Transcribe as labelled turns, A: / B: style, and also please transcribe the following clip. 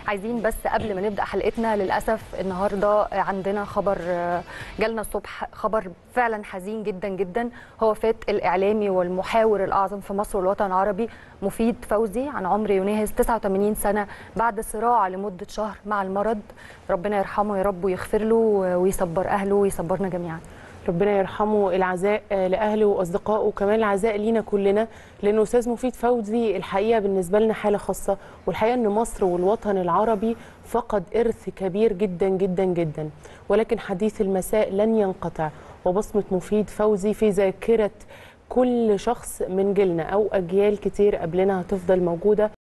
A: عايزين بس قبل ما نبدأ حلقتنا، للأسف النهاردة عندنا خبر جالنا الصبح، خبر فعلا حزين جدا جدا. هو وفاة الإعلامي والمحاور الأعظم في مصر والوطن العربي مفيد فوزي، عن عمر يناهز 89 سنة بعد صراع لمدة شهر مع المرض. ربنا يرحمه يا رب ويغفر له ويصبر أهله ويصبرنا جميعا.
B: ربنا يرحمه، العزاء لأهله وأصدقائه وكمان العزاء لينا كلنا، لأنه أستاذ مفيد فوزي الحقيقة بالنسبة لنا حالة خاصة، والحقيقة أن مصر والوطن العربي فقد إرث كبير جدا جدا جدا، ولكن حديث المساء لن ينقطع، وبصمة مفيد فوزي في ذاكرة كل شخص من جيلنا أو أجيال كتير قبلنا هتفضل موجودة.